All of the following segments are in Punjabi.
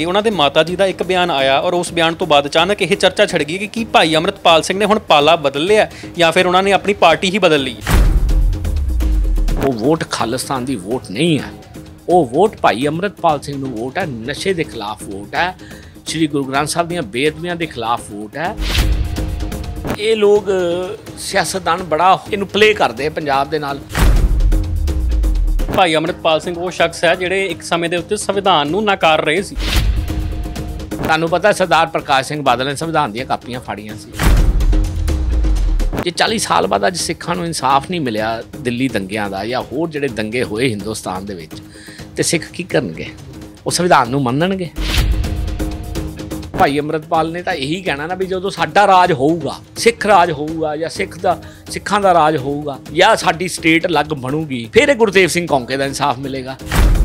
ਅੱਗੇ ਉਹਨਾਂ ਦੇ ਮਾਤਾ ਜੀ ਦਾ ਇੱਕ ਬਿਆਨ ਆਇਆ ਔਰ ਉਸ ਬਿਆਨ ਤੋਂ ਬਾਅਦ ਅਚਾਨਕ ਇਹ ਚਰਚਾ ਛਿੜ ਗਈ ਕਿ ਕੀ ਭਾਈ ਅੰਮ੍ਰਿਤਪਾਲ ਸਿੰਘ ਨੇ ਹੁਣ ਪਾਲਾ ਬਦਲ ਲਿਆ ਜਾਂ ਫਿਰ ਉਹਨਾਂ ਨੇ ਆਪਣੀ ਪਾਰਟੀ ਹੀ ਬਦਲ ਲਈ। ਉਹ ਵੋਟ ਖਾਲਿਸਤਾਨ ਦੀ ਵੋਟ ਨਹੀਂ ਹੈ, ਉਹ ਵੋਟ ਭਾਈ ਅੰਮ੍ਰਿਤਪਾਲ ਸਿੰਘ ਨੂੰ ਵੋਟ ਹੈ, ਨਸ਼ੇ ਦੇ ਖਿਲਾਫ ਵੋਟ ਹੈ, ਸ਼੍ਰੀ ਗੁਰੂ ਗ੍ਰੰਥ ਸਾਹਿਬ ਦੀਆਂ ਬੇਅਦਬੀਆਂ ਦੇ ਖਿਲਾਫ ਵੋਟ ਹੈ। ਇਹ ਲੋਕ ਸਿਆਸਤਦਾਨ ਬੜਾ ਇਹਨੂੰ ਪਲੇ ਕਰਦੇ ਪੰਜਾਬ ਦੇ ਨਾਲ। ਭਾਈ ਅੰਮ੍ਰਿਤਪਾਲ ਸਿੰਘ ਉਹ ਸ਼ਖਸ ਹੈ ਜਿਹੜੇ ਇੱਕ ਸਮੇਂ ਦੇ ਉੱਤੇ ਸੰਵਿਧਾਨ ਨੂੰ ਨਕਾਰ ਰਹੇ ਸੀ। ਤੁਹਾਨੂੰ ਪਤਾ ਸਰਦਾਰ ਪ੍ਰਕਾਸ਼ ਸਿੰਘ ਬਾਦਲ ਨੇ ਸੰਵਿਧਾਨ ਦੀਆਂ ਕਾਪੀਆਂ ਫਾੜੀਆਂ ਸੀ। ਜੇ 40 ਸਾਲ ਬਾਅਦ ਅੱਜ ਸਿੱਖਾਂ ਨੂੰ ਇਨਸਾਫ ਨਹੀਂ ਮਿਲਿਆ ਦਿੱਲੀ ਦੰਗਿਆਂ ਦਾ ਜਾਂ ਹੋਰ ਜਿਹੜੇ ਦੰਗੇ ਹੋਏ ਹਿੰਦੁਸਤਾਨ ਦੇ ਵਿੱਚ, ਤੇ ਸਿੱਖ ਕੀ ਕਰਨਗੇ? ਉਹ ਸੰਵਿਧਾਨ ਨੂੰ ਮੰਨਣਗੇ? ਭਾਈ ਅੰਮ੍ਰਿਤਪਾਲ ਨੇ ਤਾਂ ਇਹੀ ਕਹਿਣਾ ਨਾ ਵੀ ਜਦੋਂ ਸਾਡਾ ਰਾਜ ਹੋਊਗਾ, ਸਿੱਖ ਰਾਜ ਹੋਊਗਾ ਜਾਂ ਸਿੱਖਾਂ ਦਾ ਰਾਜ ਹੋਊਗਾ ਜਾਂ ਸਾਡੀ ਸਟੇਟ ਅਲੱਗ ਬਣੂਗੀ, ਫਿਰ ਇਹ ਗੁਰਦੇਵ ਸਿੰਘ ਕੌਂਕੇ ਦਾ ਇਨਸਾਫ ਮਿਲੇਗਾ।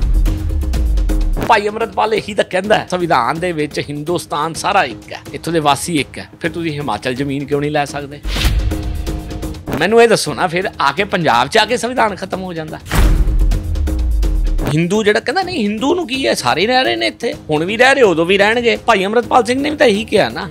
ਭਾਈ ਅੰਮ੍ਰਿਤਪਾਲ ਇਹੀ ਤਾਂ ਕਹਿੰਦਾ ਸੰਵਿਧਾਨ ਦੇ ਵਿੱਚ ਹਿੰਦੁਸਤਾਨ ਸਾਰਾ ਇੱਕ ਹੈ, ਇੱਥੋਂ ਦੇ ਵਾਸੀ ਇੱਕ ਹੈ, ਫਿਰ ਤੁਸੀਂ ਹਿਮਾਚਲ ਜ਼ਮੀਨ ਕਿਉਂ ਨਹੀਂ ਲੈ ਸਕਦੇ? ਮੈਨੂੰ ਇਹ ਦੱਸੋ ਨਾ, ਫਿਰ ਆ ਕੇ ਪੰਜਾਬ 'ਚ ਆ ਕੇ ਸੰਵਿਧਾਨ ਖਤਮ ਹੋ ਜਾਂਦਾ। ਹਿੰਦੂ ਜਿਹੜਾ ਕਹਿੰਦਾ ਨਹੀਂ ਹਿੰਦੂ ਨੂੰ ਕੀ ਹੈ, ਸਾਰੇ ਰਹਿ ਰਹੇ ਨੇ ਇੱਥੇ, ਹੁਣ ਵੀ ਰਹਿ ਰਹੇ, ਉਦੋਂ ਵੀ ਰਹਿਣਗੇ। ਭਾਈ ਅੰਮ੍ਰਿਤਪਾਲ ਸਿੰਘ ਨੇ ਵੀ ਤਾਂ ਇਹੀ ਕਿਹਾ ਨਾ।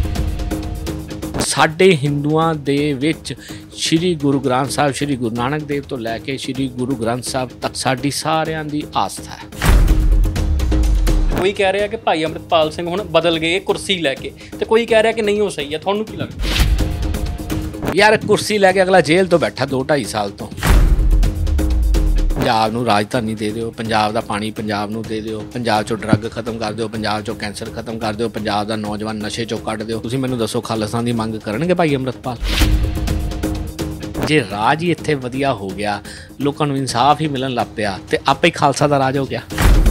ਸਾਡੇ ਹਿੰਦੂਆਂ ਦੇ ਵਿੱਚ ਸ਼੍ਰੀ ਗੁਰੂ ਗ੍ਰੰਥ ਸਾਹਿਬ, ਸ਼੍ਰੀ ਗੁਰੂ ਨਾਨਕ ਦੇਵ ਤੋਂ ਲੈ ਕੇ ਸ਼੍ਰੀ ਗੁਰੂ ਗ੍ਰੰਥ ਸਾਹਿਬ ਤੱਕ ਸਾਡੀ ਸਾਰਿਆਂ ਦੀ ਆਸਥਾ ਹੈ। ਕੋਈ ਕਹਿ ਰਿਹਾ ਕਿ ਭਾਈ ਅੰਮ੍ਰਿਤਪਾਲ ਸਿੰਘ ਹੁਣ ਬਦਲ ਗਏ ਕੁਰਸੀ ਲੈ ਕੇ, ਤੇ ਕੋਈ ਕਹਿ ਰਿਹਾ ਕਿ ਨਹੀਂ ਉਹ ਸਹੀ ਹੈ। ਤੁਹਾਨੂੰ ਕੀ ਲੱਗਦਾ? ਯਾਰ ਕੁਰਸੀ ਲੈ ਕੇ ਅਗਲਾ ਜੇਲ੍ਹ ਤੋਂ ਬੈਠਾ 2-2.5 ਸਾਲ ਤੋਂ। ਪੰਜਾਬ ਨੂੰ ਰਾਜਧਾਨੀ ਦੇ ਦਿਓ, ਪੰਜਾਬ ਦਾ ਪਾਣੀ ਪੰਜਾਬ ਨੂੰ ਦੇ ਦਿਓ, ਪੰਜਾਬ 'ਚੋਂ ਡਰੱਗ ਖਤਮ ਕਰ ਦਿਓ, ਪੰਜਾਬ 'ਚੋਂ ਕੈਂਸਰ ਖਤਮ ਕਰ ਦਿਓ, ਪੰਜਾਬ ਦਾ ਨੌਜਵਾਨ ਨਸ਼ੇ 'ਚੋਂ ਕੱਢ ਦਿਓ। ਤੁਸੀਂ ਮੈਨੂੰ ਦੱਸੋ ਖਾਲਿਸਤਾਨ ਦੀ ਮੰਗ ਕਰਨਗੇ ਭਾਈ ਅੰਮ੍ਰਿਤਪਾਲ? ਜੇ ਰਾਜ ਹੀ ਇੱਥੇ ਵਧੀਆ ਹੋ ਗਿਆ, ਲੋਕਾਂ ਨੂੰ ਇਨਸਾਫ ਹੀ ਮਿਲਣ ਲੱਗ ਪਿਆ, ਤੇ ਆਪੇ ਹੀ ਖਾਲਸਾ ਦਾ ਰਾਜ ਹੋ ਗਿਆ।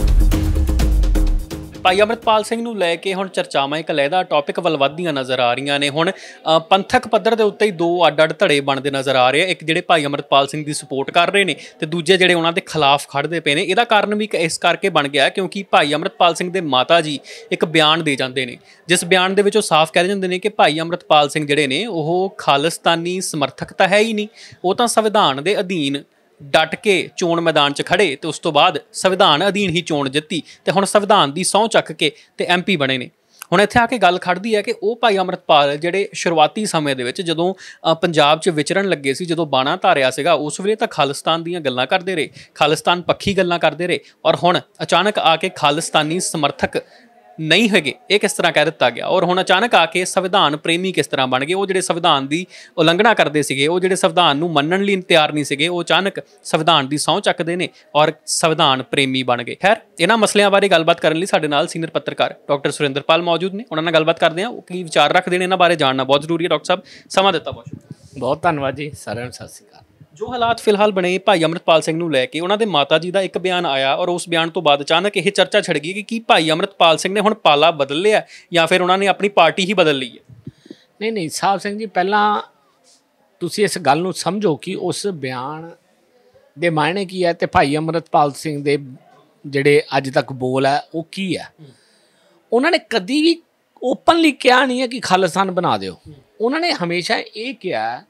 ਭਾਈ ਅੰਮ੍ਰਿਤਪਾਲ ਸਿੰਘ ਨੂੰ ਲੈ ਕੇ ਹੁਣ ਚਰਚਾਵਾਂ ਇੱਕ ਲਹਿਦਾ ਟੌਪਿਕ ਵੱਲ ਵੱਧਦੀਆਂ ਨਜ਼ਰ ਆ ਰਹੀਆਂ ਨੇ। ਹੁਣ ਪੰਥਕ ਪੱਧਰ ਦੇ ਉੱਤੇ ਹੀ ਦੋ ਅੱਡ-ਅੱਡ ਧੜੇ ਬਣਦੇ ਨਜ਼ਰ ਆ ਰਹੇ ਆ। ਇੱਕ ਜਿਹੜੇ ਭਾਈ ਅੰਮ੍ਰਿਤਪਾਲ ਸਿੰਘ ਦੀ ਸਪੋਰਟ ਕਰ ਰਹੇ ਨੇ ਤੇ ਦੂਜੇ ਜਿਹੜੇ ਉਹਨਾਂ ਦੇ ਖਿਲਾਫ ਖੜਦੇ ਪਏ ਨੇ। ਇਹਦਾ ਕਾਰਨ ਵੀ ਇਸ ਕਰਕੇ ਬਣ ਗਿਆ ਕਿਉਂਕਿ ਭਾਈ ਅੰਮ੍ਰਿਤਪਾਲ ਸਿੰਘ ਦੇ ਮਾਤਾ ਜੀ ਇੱਕ ਬਿਆਨ ਦੇ ਜਾਂਦੇ ਨੇ, ਜਿਸ ਬਿਆਨ ਦੇ ਵਿੱਚ ਉਹ ਸਾਫ਼ ਕਹਿ ਜਾਂਦੇ ਨੇ ਕਿ ਭਾਈ ਅੰਮ੍ਰਿਤਪਾਲ ਸਿੰਘ ਜਿਹੜੇ ਨੇ ਉਹ ਖਾਲਿਸਤਾਨੀ ਸਮਰਥਕ ਤਾਂ ਹੈ ਹੀ ਨਹੀਂ, ਉਹ ਤਾਂ ਸੰਵਿਧਾਨ ਦੇ ਅਧੀਨ ਡਟ ਕੇ ਚੋਣ ਮੈਦਾਨ 'ਚ ਖੜੇ ਤੇ ਉਸ ਤੋਂ ਬਾਅਦ ਸੰਵਿਧਾਨ ਅਧੀਨ ਹੀ ਚੋਣ ਜਿੱਤੀ ਤੇ ਹੁਣ ਸੰਵਿਧਾਨ ਦੀ ਸਹੁੰ ਚੱਕ ਕੇ ਤੇ MP ਬਣੇ ਨੇ। ਹੁਣ ਇੱਥੇ ਆ ਕੇ ਗੱਲ ਖੜਦੀ ਹੈ ਕਿ ਉਹ ਭਾਈ ਅੰਮ੍ਰਿਤਪਾਲ ਜਿਹੜੇ ਸ਼ੁਰੂਆਤੀ ਸਮੇਂ ਦੇ ਵਿੱਚ ਜਦੋਂ ਪੰਜਾਬ 'ਚ ਵਿਚਰਨ ਲੱਗੇ ਸੀ, ਜਦੋਂ ਬਾਣਾ ਧਾਰਿਆ ਸੀਗਾ, ਉਸ ਵੇਲੇ ਤਾਂ ਖਾਲਿਸਤਾਨ ਦੀਆਂ ਗੱਲਾਂ ਕਰਦੇ ਰਹੇ, ਖਾਲਿਸਤਾਨ ਪੱਖੀ ਗੱਲਾਂ ਕਰਦੇ ਰਹੇ, ਔਰ ਹੁਣ ਅਚਾਨਕ ਆ ਕੇ ਖਾਲਿਸਤਾਨੀ ਸਮਰਥਕ ਨਹੀਂ ਹੈਗੇ ਇਹ ਕਿਸ ਤਰ੍ਹਾਂ ਕਹਿ ਦਿੱਤਾ ਗਿਆ। ਔਰ ਹੁਣ ਅਚਾਨਕ ਆ ਕੇ ਸੰਵਿਧਾਨ ਪ੍ਰੇਮੀ ਕਿਸ ਤਰ੍ਹਾਂ ਬਣ ਗਏ। ਉਹ ਜਿਹੜੇ ਸੰਵਿਧਾਨ ਦੀ ਉਲੰਘਣਾ ਕਰਦੇ ਸੀਗੇ, ਉਹ ਜਿਹੜੇ ਸੰਵਿਧਾਨ ਨੂੰ ਮੰਨਣ ਲਈ ਤਿਆਰ ਨਹੀਂ ਸੀਗੇ, ਉਹ ਅਚਾਨਕ ਸੰਵਿਧਾਨ ਦੀ ਸਹੁੰ ਚੱਕਦੇ ਨੇ ਔਰ ਸੰਵਿਧਾਨ ਪ੍ਰੇਮੀ ਬਣ ਗਏ। ਖੈਰ, ਇਹਨਾਂ ਮਸਲਿਆਂ ਬਾਰੇ ਗੱਲਬਾਤ ਕਰਨ ਲਈ ਸਾਡੇ ਨਾਲ ਸੀਨੀਅਰ ਪੱਤਰਕਾਰ ਡਾਕਟਰ ਸੁਰਿੰਦਰਪਾਲ ਮੌਜੂਦ ਨੇ। ਉਹਨਾਂ ਨਾਲ ਗੱਲਬਾਤ ਕਰਦੇ ਹਾਂ। ਉਹ ਕੀ ਵਿਚਾਰ ਰੱਖਦੇ ਨੇ ਇਹਨਾਂ ਬਾਰੇ ਜਾਣਨਾ ਬਹੁਤ ਜ਼ਰੂਰੀ ਹੈ। ਡਾਕਟਰ ਸਾਹਿਬ, ਸਮਾਂ ਦਿੱਤਾ ਬਹੁਤ ਧੰਨਵਾਦ ਜੀ। ਸਾਰਿਆਂ ਨੂੰ ਸਤਿ ਸ਼੍ਰੀ ਅਕਾਲ। ਜੋ ਹਾਲਾਤ ਫਿਲਹਾਲ ਬਣੇ ਭਾਈ ਅੰਮ੍ਰਿਤਪਾਲ ਸਿੰਘ ਨੂੰ ਲੈ ਕੇ, ਉਹਨਾਂ ਦੇ ਮਾਤਾ ਜੀ ਦਾ ਇੱਕ ਬਿਆਨ ਆਇਆ ਔਰ ਉਸ ਬਿਆਨ ਤੋਂ ਬਾਅਦ ਅਚਾਨਕ ਇਹ ਚਰਚਾ ਛਿੜ ਗਈ ਕਿ ਕੀ ਭਾਈ ਅੰਮ੍ਰਿਤਪਾਲ ਸਿੰਘ ਨੇ ਹੁਣ ਪਾਲਾ ਬਦਲ ਲਿਆ ਜਾਂ ਫਿਰ ਉਹਨਾਂ ਨੇ ਆਪਣੀ ਪਾਰਟੀ ਹੀ ਬਦਲ ਲਈ ਹੈ। ਨਹੀਂ ਸਾਹਿਬ ਸਿੰਘ ਜੀ, ਪਹਿਲਾਂ ਤੁਸੀਂ ਇਸ ਗੱਲ ਨੂੰ ਸਮਝੋ ਕਿ ਉਸ ਬਿਆਨ ਦੇ ਮਾਇਨੇ ਕੀ ਹੈ ਤੇ ਭਾਈ ਅੰਮ੍ਰਿਤਪਾਲ ਸਿੰਘ ਦੇ ਜਿਹੜੇ ਅੱਜ ਤੱਕ ਬੋਲ ਹੈ ਉਹ ਕੀ ਹੈ। ਉਹਨਾਂ ਨੇ ਕਦੀ ਵੀ ਓਪਨਲੀ ਕਿਹਾ ਨਹੀਂ ਹੈ ਕਿ ਖਾਲਿਸਤਾਨ ਬਣਾ ਦਿਓ। ਉਹਨਾਂ ਨੇ ਹਮੇਸ਼ਾ ਇਹ ਕਿਹਾ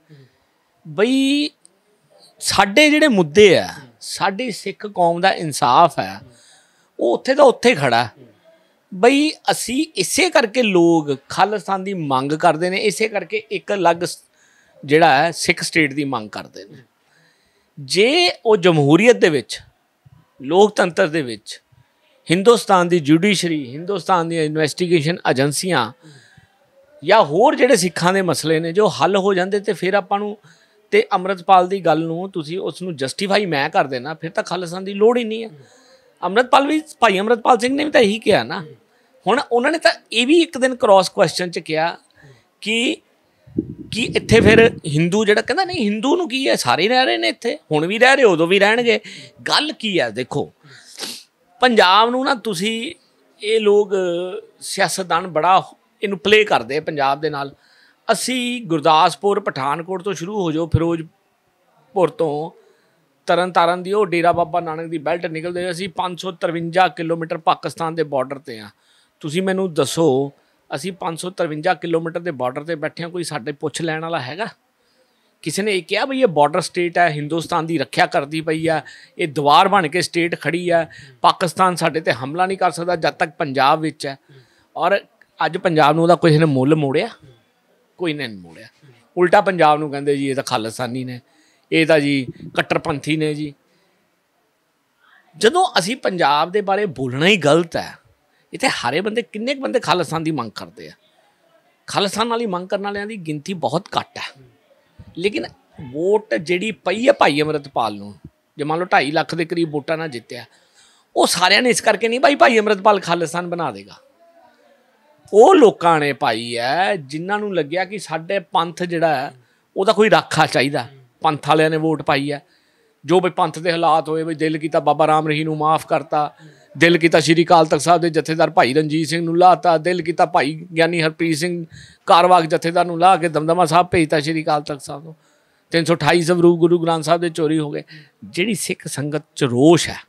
ਬਈ ਸਾਡੇ ਜਿਹੜੇ ਮੁੱਦੇ ਆ, ਸਾਡੀ ਸਿੱਖ ਕੌਮ ਦਾ ਇਨਸਾਫ ਹੈ, ਉਹ ਉੱਥੇ ਦਾ ਉੱਥੇ ਖੜਾ ਬਈ ਅਸੀਂ ਇਸੇ ਕਰਕੇ ਲੋਕ ਖਾਲਿਸਤਾਨ ਦੀ ਮੰਗ ਕਰਦੇ ਨੇ, ਇਸੇ ਕਰਕੇ ਇੱਕ ਅਲੱਗ ਜਿਹੜਾ ਹੈ ਸਿੱਖ ਸਟੇਟ ਦੀ ਮੰਗ ਕਰਦੇ ਨੇ। ਜੇ ਉਹ ਜਮਹੂਰੀਅਤ ਦੇ ਵਿੱਚ, ਲੋਕਤੰਤਰ ਦੇ ਵਿੱਚ ਹਿੰਦੁਸਤਾਨ ਦੀ ਜੁਡੀਸ਼ਰੀ, ਹਿੰਦੁਸਤਾਨ ਦੀਆਂ ਇਨਵੈਸਟੀਗੇਸ਼ਨ ਏਜੰਸੀਆਂ ਜਾਂ ਹੋਰ ਜਿਹੜੇ ਸਿੱਖਾਂ ਦੇ ਮਸਲੇ ਨੇ ਜੋ ਹੱਲ ਹੋ ਜਾਂਦੇ, ਤੇ ਫਿਰ ਆਪਾਂ ਨੂੰ ਤੇ ਅੰਮ੍ਰਿਤਪਾਲ ਦੀ ਗੱਲ ਨੂੰ ਤੁਸੀਂ ਉਸ ਨੂੰ ਜਸਟੀਫਾਈ ਮੈਂ ਕਰ ਦੇਣਾ, ਫਿਰ ਤਾਂ ਖਾਲਿਸਤਾਨ ਦੀ ਲੋੜ ਹੀ ਨਹੀਂ ਹੈ। ਭਾਈ ਅੰਮ੍ਰਿਤਪਾਲ ਸਿੰਘ ਨੇ ਵੀ ਤਾਂ ਇਹੀ ਕਿਹਾ ਨਾ। ਹੁਣ ਉਹਨਾਂ ਨੇ ਤਾਂ ਇਹ ਵੀ ਇੱਕ ਦਿਨ ਕ੍ਰਾਸ ਕੁਐਸਚਨ 'ਚ ਕਿਹਾ ਕਿ ਇੱਥੇ ਫਿਰ ਹਿੰਦੂ ਜਿਹੜਾ ਕਹਿੰਦਾ ਨਹੀਂ ਹਿੰਦੂ ਨੂੰ ਕੀ ਹੈ, ਸਾਰੇ ਰਹਿ ਰਹੇ ਨੇ ਇੱਥੇ, ਹੁਣ ਵੀ ਰਹਿ ਰਹੇ, ਉਦੋਂ ਵੀ ਰਹਿਣਗੇ। ਗੱਲ ਕੀ ਹੈ? ਦੇਖੋ, ਪੰਜਾਬ ਨੂੰ ਨਾ ਤੁਸੀਂ, ਇਹ ਲੋਕ ਸਿਆਸਤਦਾਨ ਬੜਾ ਇਹਨੂੰ ਪਲੇ ਕਰਦੇ ਆ ਪੰਜਾਬ ਦੇ ਨਾਲ। ਅਸੀਂ ਗੁਰਦਾਸਪੁਰ, ਪਠਾਨਕੋਟ ਤੋਂ ਸ਼ੁਰੂ ਹੋ ਜਾਓ, ਫਿਰੋਜ਼ਪੁਰ ਤੋਂ ਤਰਨਤਾਰਨ ਦੀ ਉਹ ਡੇਰਾ ਬਾਬਾ ਨਾਨਕ ਦੀ ਬੈਲਟ ਨਿਕਲਦੇ, ਅਸੀਂ 553 ਕਿਲੋਮੀਟਰ ਪਾਕਿਸਤਾਨ ਦੇ ਬਾਰਡਰ 'ਤੇ ਹਾਂ। ਤੁਸੀਂ ਮੈਨੂੰ ਦੱਸੋ, ਅਸੀਂ 553 ਕਿਲੋਮੀਟਰ ਦੇ ਬਾਰਡਰ 'ਤੇ ਬੈਠੇ ਹਾਂ, ਕੋਈ ਸਾਡੇ ਪੁੱਛ ਲੈਣ ਵਾਲਾ ਹੈਗਾ? ਕਿਸੇ ਨੇ ਇਹ ਕਿਹਾ ਵੀ ਇਹ ਬਾਰਡਰ ਸਟੇਟ ਹੈ, ਹਿੰਦੁਸਤਾਨ ਦੀ ਰੱਖਿਆ ਕਰਦੀ ਪਈ ਹੈ, ਇਹ ਦੀਵਾਰ ਬਣ ਕੇ ਸਟੇਟ ਖੜੀ ਹੈ, ਪਾਕਿਸਤਾਨ ਸਾਡੇ ਤੇ ਹਮਲਾ ਨਹੀਂ ਕਰ ਸਕਦਾ ਜਦ ਤੱਕ ਪੰਜਾਬ ਵਿੱਚ ਹੈ। ਔਰ ਅੱਜ ਪੰਜਾਬ ਨੂੰ ਉਹਦਾ ਕਿਸੇ ਨੇ ਮੁੱਲ ਮੋੜਿਆ? ਕੋਈ ਨੇ ਨਹੀਂ ਮੋੜਿਆ। ਉਲਟਾ ਪੰਜਾਬ ਨੂੰ ਕਹਿੰਦੇ ਜੀ ਇਹ ਤਾਂ ਖਾਲਿਸਤਾਨੀ ਨੇ, ਇਹ ਤਾਂ ਜੀ ਕੱਟਰਪੰਥੀ ਨੇ ਜੀ। ਜਦੋਂ ਅਸੀਂ ਪੰਜਾਬ ਦੇ ਬਾਰੇ ਬੋਲਣਾ ਹੀ ਗਲਤ ਹੈ। ਇੱਥੇ ਹਾਰੇ ਬੰਦੇ ਕਿੰਨੇ ਕੁ ਬੰਦੇ ਖਾਲਿਸਤਾਨ ਦੀ ਮੰਗ ਕਰਦੇ ਆ? ਖਾਲਿਸਤਾਨ ਵਾਲੀ ਮੰਗ ਕਰਨ ਵਾਲਿਆਂ ਦੀ ਗਿਣਤੀ ਬਹੁਤ ਘੱਟ ਹੈ। ਲੇਕਿਨ ਵੋਟ ਜਿਹੜੀ ਪਈ ਹੈ ਭਾਈ ਅੰਮ੍ਰਿਤਪਾਲ ਨੂੰ, ਜੇ ਮੰਨ ਲਓ 2.5 ਲੱਖ ਦੇ ਕਰੀਬ ਵੋਟਾਂ ਨਾਲ ਜਿੱਤਿਆ, ਉਹ ਸਾਰਿਆਂ ਨੇ ਇਸ ਕਰਕੇ ਨਹੀਂ ਭਾਈ ਅੰਮ੍ਰਿਤਪਾਲ ਖਾਲਿਸਤਾਨ ਬਣਾ ਦੇਗਾ। ਉਹ ਲੋਕਾਂ ਨੇ ਪਾਈ ਹੈ ਜਿਨ੍ਹਾਂ ਨੂੰ ਲੱਗਿਆ ਕਿ ਸਾਡੇ ਪੰਥ ਜਿਹੜਾ ਹੈ ਉਹਦਾ ਕੋਈ ਰਾਖਾ ਚਾਹੀਦਾ। ਪੰਥ ਵਾਲਿਆਂ ਨੇ ਵੋਟ ਪਾਈ ਹੈ। ਜੋ ਵੀ ਪੰਥ ਦੇ ਹਾਲਾਤ ਹੋਏ, ਬਈ ਦਿਲ ਕੀਤਾ ਬਾਬਾ ਰਾਮ ਰਹੀਮ ਨੂੰ ਮਾफ़ ਕਰਤਾ, ਦਿਲ ਕੀਤਾ ਸ਼੍ਰੀ ਅਕਾਲ ਤਖਤ ਸਾਹਿਬ ਦੇ ਜਥੇਦਾਰ ਭਾਈ ਰਣਜੀਤ ਸਿੰਘ ਨੂੰ ਲਾਹਤਾ, ਦਿਲ ਕੀਤਾ ਭਾਈ ਗਿਆਨੀ ਹਰਪ੍ਰੀਤ ਸਿੰਘ ਕਾਰਵਾਕ ਜਥੇਦਾਰ ਨੂੰ ਲਾਹ ਕੇ ਦਮਦਮਾ ਸਾਹਿਬ ਭੇਜਤਾ ਸ਼੍ਰੀ ਅਕਾਲ ਤਖਤ ਸਾਹਿਬ ਤੋਂ। 328 ਸਵਰੂਪ ਗੁਰੂ ਗ੍ਰੰਥ ਸਾਹਿਬ ਦੇ ਚੋਰੀ ਹੋ ਗਏ। ਜਿਹੜੀ ਸਿੱਖ ਸੰਗਤ 'ਚ ਰੋਸ਼ ਹੈ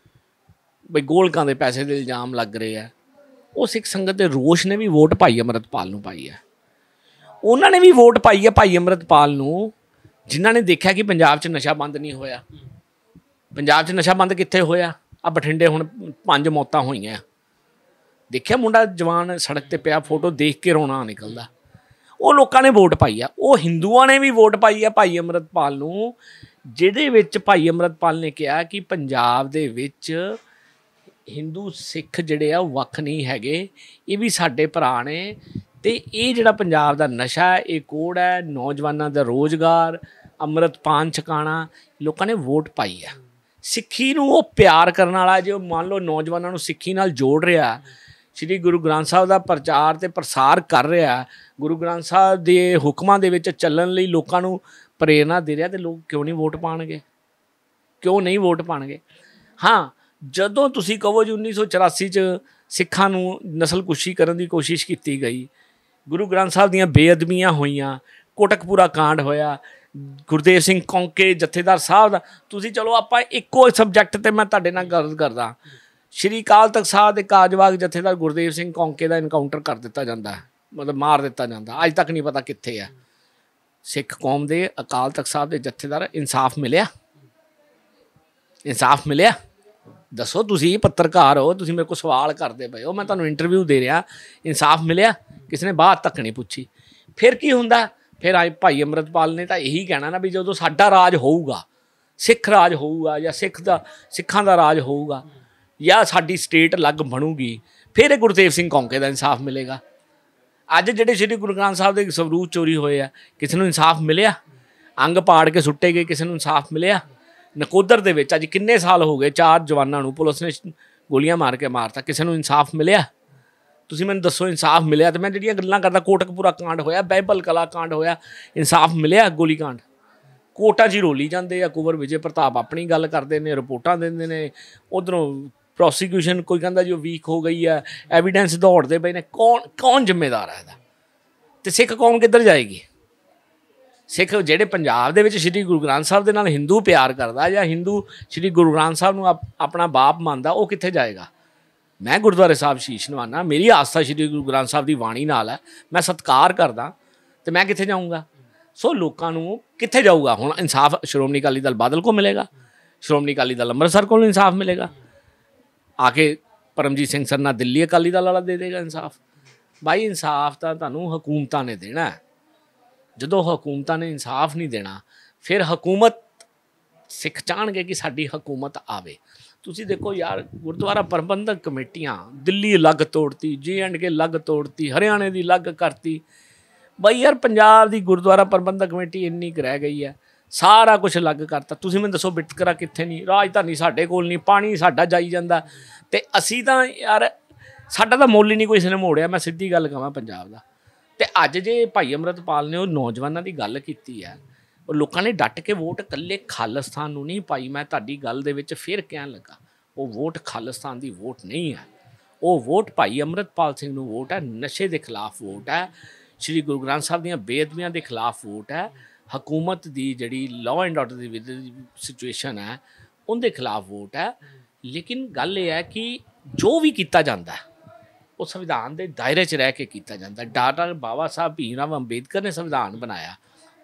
ਬਈ ਗੋਲਕਾਂ ਦੇ ਪੈਸੇ ਦੇ ਇਲਜ਼ਾਮ ਲੱਗ ਰਹੇ ਆ, ਉਹ ਸਿੱਖ ਸੰਗਤ ਦੇ ਰੋਸ਼ ਨੇ ਵੀ ਵੋਟ ਭਾਈ ਅੰਮ੍ਰਿਤਪਾਲ ਨੂੰ ਪਾਈ ਹੈ। ਉਹਨਾਂ ਨੇ ਵੀ ਵੋਟ ਪਾਈ ਹੈ ਭਾਈ ਅੰਮ੍ਰਿਤਪਾਲ ਨੂੰ, ਜਿਨ੍ਹਾਂ ਨੇ ਦੇਖਿਆ ਕਿ ਪੰਜਾਬ 'ਚ ਨਸ਼ਾ ਬੰਦ ਨਹੀਂ ਹੋਇਆ। ਪੰਜਾਬ 'ਚ ਨਸ਼ਾ ਬੰਦ ਕਿੱਥੇ ਹੋਇਆ? ਆ ਬਠਿੰਡੇ ਹੁਣ 5 ਮੌਤਾਂ ਹੋਈਆਂ। ਦੇਖਿਆ ਮੁੰਡਾ ਜਵਾਨ ਸੜਕ ਤੇ ਪਿਆ, ਫੋਟੋ ਦੇਖ ਕੇ ਰੋਣਾ ਨਿਕਲਦਾ। ਉਹ ਲੋਕਾਂ ਨੇ ਵੋਟ ਪਾਈ ਆ। ਉਹ ਹਿੰਦੂਆਂ ਨੇ ਵੀ ਵੋਟ ਪਾਈ ਆ ਭਾਈ ਅੰਮ੍ਰਿਤਪਾਲ ਨੂੰ, ਜਿਹਦੇ ਵਿੱਚ ਭਾਈ ਅੰਮ੍ਰਿਤਪਾਲ ਨੇ ਕਿਹਾ ਕਿ ਪੰਜਾਬ ਦੇ ਵਿੱਚ ਹਿੰਦੂ ਸਿੱਖ ਜਿਹੜੇ ਆ ਉਹ ਵੱਖ ਨਹੀਂ ਹੈਗੇ, ਇਹ ਵੀ ਸਾਡੇ ਭਰਾ ਨੇ। ਅਤੇ ਇਹ ਜਿਹੜਾ ਪੰਜਾਬ ਦਾ ਨਸ਼ਾ ਹੈ, ਇਹ ਕੋੜ ਹੈ, ਨੌਜਵਾਨਾਂ ਦਾ ਰੋਜ਼ਗਾਰ, ਅੰਮ੍ਰਿਤਪਾਨ ਛਕਾਉਣਾ, ਲੋਕਾਂ ਨੇ ਵੋਟ ਪਾਈ ਆ। ਸਿੱਖੀ ਨੂੰ ਉਹ ਪਿਆਰ ਕਰਨ ਵਾਲਾ, ਜੇ ਮੰਨ ਲਓ ਨੌਜਵਾਨਾਂ ਨੂੰ ਸਿੱਖੀ ਨਾਲ ਜੋੜ ਰਿਹਾ, ਸ਼੍ਰੀ ਗੁਰੂ ਗ੍ਰੰਥ ਸਾਹਿਬ ਦਾ ਪ੍ਰਚਾਰ ਅਤੇ ਪ੍ਰਸਾਰ ਕਰ ਰਿਹਾ, ਗੁਰੂ ਗ੍ਰੰਥ ਸਾਹਿਬ ਦੇ ਹੁਕਮਾਂ ਦੇ ਵਿੱਚ ਚੱਲਣ ਲਈ ਲੋਕਾਂ ਨੂੰ ਪ੍ਰੇਰਨਾ ਦੇ ਰਿਹਾ, ਅਤੇ ਲੋਕ ਕਿਉਂ ਨਹੀਂ ਵੋਟ ਪਾਉਣਗੇ? ਕਿਉਂ ਨਹੀਂ ਵੋਟ ਪਾਉਣਗੇ? ਹਾਂ, ਜਦੋਂ ਤੁਸੀਂ ਕਹੋ ਜੀ 1984 'ਚ ਸਿੱਖਾਂ ਨੂੰ ਨਸਲਕੁਸ਼ੀ ਕਰਨ ਦੀ ਕੋਸ਼ਿਸ਼ ਕੀਤੀ ਗਈ, ਗੁਰੂ ਗ੍ਰੰਥ ਸਾਹਿਬ ਦੀਆਂ ਬੇਅਦਬੀਆਂ ਹੋਈਆਂ, ਕੋਟਕਪੂਰਾ ਕਾਂਡ ਹੋਇਆ, ਗੁਰਦੇਵ ਸਿੰਘ ਕੌਂਕੇ ਜਥੇਦਾਰ ਸਾਹਿਬ ਦਾ, ਤੁਸੀਂ ਚਲੋ ਆਪਾਂ ਇੱਕੋ ਸਬਜੈਕਟ 'ਤੇ ਮੈਂ ਤੁਹਾਡੇ ਨਾਲ ਗੱਲ ਕਰਦਾ। ਸ਼੍ਰੀ ਅਕਾਲ ਤਖਤ ਸਾਹਿਬ ਦੇ ਕਾਜਵਾਗ ਜਥੇਦਾਰ ਗੁਰਦੇਵ ਸਿੰਘ ਕੌਂਕੇ ਦਾ ਇਨਕਾਊਂਟਰ ਕਰ ਦਿੱਤਾ ਜਾਂਦਾ, ਮਤਲਬ ਮਾਰ ਦਿੱਤਾ ਜਾਂਦਾ। ਅੱਜ ਤੱਕ ਨਹੀਂ ਪਤਾ ਕਿੱਥੇ ਆ। ਸਿੱਖ ਕੌਮ ਦੇ ਅਕਾਲ ਤਖਤ ਸਾਹਿਬ ਦੇ ਜਥੇਦਾਰ, ਇਨਸਾਫ ਮਿਲਿਆ? ਇਨਸਾਫ ਮਿਲਿਆ? ਦੱਸੋ, ਤੁਸੀਂ ਪੱਤਰਕਾਰ ਹੋ, ਤੁਸੀਂ ਮੇਰੇ ਕੋਲ ਸਵਾਲ ਕਰਦੇ ਪਏ ਹੋ, ਮੈਂ ਤੁਹਾਨੂੰ ਇੰਟਰਵਿਊ ਦੇ ਰਿਹਾ, ਇਨਸਾਫ ਮਿਲਿਆ? ਕਿਸੇ ਨੇ ਬਾਤ ਤੱਕ ਨਹੀਂ ਪੁੱਛੀ। ਫਿਰ ਕੀ ਹੁੰਦਾ? ਫਿਰ ਆਏ ਭਾਈ ਅੰਮ੍ਰਿਤਪਾਲ ਨੇ ਤਾਂ ਇਹੀ ਕਹਿਣਾ ਨਾ ਵੀ ਜਦੋਂ ਸਾਡਾ ਰਾਜ ਹੋਊਗਾ, ਸਿੱਖ ਰਾਜ ਹੋਊਗਾ, ਜਾਂ ਸਿੱਖਾਂ ਦਾ ਰਾਜ ਹੋਊਗਾ, ਜਾਂ ਸਾਡੀ ਸਟੇਟ ਅਲੱਗ ਬਣੂਗੀ, ਫਿਰ ਇਹ ਗੁਰਦੇਵ ਸਿੰਘ ਕੌਂਕੇ ਦਾ ਇਨਸਾਫ ਮਿਲੇਗਾ। ਅੱਜ ਜਿਹੜੇ ਸ਼੍ਰੀ ਗੁਰੂ ਗ੍ਰੰਥ ਸਾਹਿਬ ਦੇ ਸਵਰੂਪ ਚੋਰੀ ਹੋਏ ਆ, ਕਿਸੇ ਨੂੰ ਇਨਸਾਫ ਮਿਲਿਆ? ਅੰਗ ਪਾੜ ਕੇ ਸੁੱਟੇ ਗਏ, ਕਿਸੇ ਨੂੰ ਇਨਸਾਫ ਮਿਲਿਆ? ਨਕੋਦਰ ਦੇ ਵਿੱਚ ਅੱਜ ਕਿੰਨੇ ਸਾਲ ਹੋ ਗਏ, 4 ਜਵਾਨਾਂ ਨੂੰ ਪੁਲਿਸ ਨੇ ਗੋਲੀਆਂ ਮਾਰ ਕੇ ਮਾਰਤਾ, ਕਿਸੇ ਨੂੰ ਇਨਸਾਫ ਮਿਲਿਆ? ਤੁਸੀਂ ਮੈਨੂੰ ਦੱਸੋ, ਇਨਸਾਫ ਮਿਲਿਆ? ਅਤੇ ਮੈਂ ਜਿਹੜੀਆਂ ਗੱਲਾਂ ਕਰਦਾ, ਕੋਟਕਪੂਰਾ ਕਾਂਡ ਹੋਇਆ, ਬਾਈਬਲ ਕਲਾ ਕਾਂਡ ਹੋਇਆ, ਇਨਸਾਫ ਮਿਲਿਆ? ਗੋਲੀ ਕਾਂਡ ਕੋਰਟਾਂ 'ਚ ਹੀ ਰੋਲੀ ਜਾਂਦੇ ਆ। ਕੁੰਵਰ ਵਿਜੇ ਪ੍ਰਤਾਪ ਆਪਣੀ ਗੱਲ ਕਰਦੇ ਨੇ, ਰਿਪੋਰਟਾਂ ਦਿੰਦੇ ਨੇ, ਉੱਧਰੋਂ ਪ੍ਰੋਸੀਕਿਊਸ਼ਨ ਕੋਈ ਕਹਿੰਦਾ ਜੀ ਉਹ ਵੀਕ ਹੋ ਗਈ ਹੈ, ਐਵੀਡੈਂਸ ਦੌੜਦੇ ਪਏ ਨੇ। ਕੌਣ ਜ਼ਿੰਮੇਦਾਰ ਹੈ ਇਹਦਾ? ਅਤੇ ਸਿੱਖ ਕੌਮ ਕਿੱਧਰ ਜਾਏਗੀ? ਸਿੱਖ ਜਿਹੜੇ ਪੰਜਾਬ ਦੇ ਵਿੱਚ ਸ਼੍ਰੀ ਗੁਰੂ ਗ੍ਰੰਥ ਸਾਹਿਬ ਦੇ ਨਾਲ ਹਿੰਦੂ ਪਿਆਰ ਕਰਦਾ, ਜਾਂ ਹਿੰਦੂ ਸ਼੍ਰੀ ਗੁਰੂ ਗ੍ਰੰਥ ਸਾਹਿਬ ਨੂੰ ਆਪਣਾ ਬਾਪ ਮੰਨਦਾ, ਉਹ ਕਿੱਥੇ ਜਾਏਗਾ? ਮੈਂ ਗੁਰਦੁਆਰੇ ਸਾਹਿਬ ਸ਼ੀਸ਼ ਨਵਾਉਣਾ, ਮੇਰੀ ਆਸਥਾ ਸ਼੍ਰੀ ਗੁਰੂ ਗ੍ਰੰਥ ਸਾਹਿਬ ਦੀ ਬਾਣੀ ਨਾਲ ਹੈ, ਮੈਂ ਸਤਿਕਾਰ ਕਰਦਾ, ਅਤੇ ਮੈਂ ਕਿੱਥੇ ਜਾਊਂਗਾ? ਸੋ ਲੋਕਾਂ ਨੂੰ ਕਿੱਥੇ ਜਾਊਗਾ ਹੁਣ ਇਨਸਾਫ? ਸ਼੍ਰੋਮਣੀ ਅਕਾਲੀ ਦਲ ਬਾਦਲ ਕੋਲ ਮਿਲੇਗਾ, ਸ਼੍ਰੋਮਣੀ ਅਕਾਲੀ ਦਲ ਅੰਮ੍ਰਿਤਸਰ ਕੋਲ ਇਨਸਾਫ ਮਿਲੇਗਾ, ਆ ਕੇ ਪਰਮਜੀਤ ਸਿੰਘ ਸਰਨਾ ਦਿੱਲੀ ਅਕਾਲੀ ਦਲ ਵਾਲਾ ਦੇ ਦੇਗਾ ਇਨਸਾਫ। ਭਾਈ ਇਨਸਾਫ ਤਾਂ ਤੁਹਾਨੂੰ ਹਕੂਮਤਾਂ ਨੇ ਦੇਣਾ। ਜਦੋਂ ਹਕੂਮਤਾਂ ਨੇ ਇਨਸਾਫ ਨਹੀਂ ਦੇਣਾ, ਫਿਰ ਹਕੂਮਤ ਸਿੱਖ ਚਾਹਣਗੇ ਕਿ ਸਾਡੀ ਹਕੂਮਤ ਆਵੇ। ਤੁਸੀਂ ਦੇਖੋ ਯਾਰ, ਗੁਰਦੁਆਰਾ ਪ੍ਰਬੰਧਕ ਕਮੇਟੀਆਂ ਦਿੱਲੀ ਅਲੱਗ ਤੋੜਤੀ, J&K ਅਲੱਗ ਤੋੜਤੀ, ਹਰਿਆਣੇ ਦੀ ਅਲੱਗ ਕਰਤੀ। ਬਈ ਯਾਰ ਪੰਜਾਬ ਦੀ ਗੁਰਦੁਆਰਾ ਪ੍ਰਬੰਧਕ ਕਮੇਟੀ ਇੰਨੀ ਕੁ ਰਹਿ ਗਈ ਹੈ, ਸਾਰਾ ਕੁਛ ਅਲੱਗ ਕਰਤਾ। ਤੁਸੀਂ ਮੈਨੂੰ ਦੱਸੋ ਵਿਤਕਰਾ ਕਿੱਥੇ ਨਹੀਂ? ਰਾਜਧਾਨੀ ਸਾਡੇ ਕੋਲ ਨਹੀਂ, ਪਾਣੀ ਸਾਡਾ ਜਾਈ ਜਾਂਦਾ, ਅਤੇ ਅਸੀਂ ਤਾਂ ਯਾਰ ਸਾਡਾ ਤਾਂ ਮੁੱਲ ਹੀ ਨਹੀਂ ਕੋਈ ਕਿਸੇ ਨੇ ਮੋੜਿਆ। ਮੈਂ ਸਿੱਧੀ ਗੱਲ ਕਹਾਂ ਪੰਜਾਬ ਦਾ। ਅਤੇ ਅੱਜ ਜੇ ਭਾਈ ਅੰਮ੍ਰਿਤਪਾਲ ਨੇ ਉਹ ਨੌਜਵਾਨਾਂ ਦੀ ਗੱਲ ਕੀਤੀ ਹੈ, ਉਹ ਲੋਕਾਂ ਨੇ ਡੱਟ ਕੇ ਵੋਟ ਇਕੱਲੇ ਖਾਲਿਸਤਾਨ ਨੂੰ ਨਹੀਂ ਪਾਈ। ਮੈਂ ਤੁਹਾਡੀ ਗੱਲ ਦੇ ਵਿੱਚ ਫਿਰ ਕਹਿਣ ਲੱਗਾ, ਉਹ ਵੋਟ ਖਾਲਿਸਤਾਨ ਦੀ ਵੋਟ ਨਹੀਂ ਹੈ, ਉਹ ਵੋਟ ਭਾਈ ਅੰਮ੍ਰਿਤਪਾਲ ਸਿੰਘ ਨੂੰ ਵੋਟ ਹੈ। ਨਸ਼ੇ ਦੇ ਖਿਲਾਫ ਵੋਟ ਹੈ, ਸ਼੍ਰੀ ਗੁਰੂ ਗ੍ਰੰਥ ਸਾਹਿਬ ਦੀਆਂ ਬੇਅਦਬੀਆਂ ਦੇ ਖਿਲਾਫ ਵੋਟ ਹੈ, ਹਕੂਮਤ ਦੀ ਜਿਹੜੀ ਲਾਅ ਐਂਡ ਆਰਡਰ ਦੀ ਸਿਚੁਏਸ਼ਨ ਹੈ ਉਹਦੇ ਖਿਲਾਫ ਵੋਟ ਹੈ। ਲੇਕਿਨ ਗੱਲ ਇਹ ਹੈ ਕਿ ਜੋ ਵੀ ਕੀਤਾ ਜਾਂਦਾ ਉਹ ਸੰਵਿਧਾਨ ਦੇ ਦਾਇਰੇ 'ਚ ਰਹਿ ਕੇ ਕੀਤਾ ਜਾਂਦਾ। ਡਾਕਟਰ ਬਾਬਾ ਸਾਹਿਬ ਭੀਮ ਰਾਓ ਅੰਬੇਦਕਰ ਨੇ ਸੰਵਿਧਾਨ ਬਣਾਇਆ,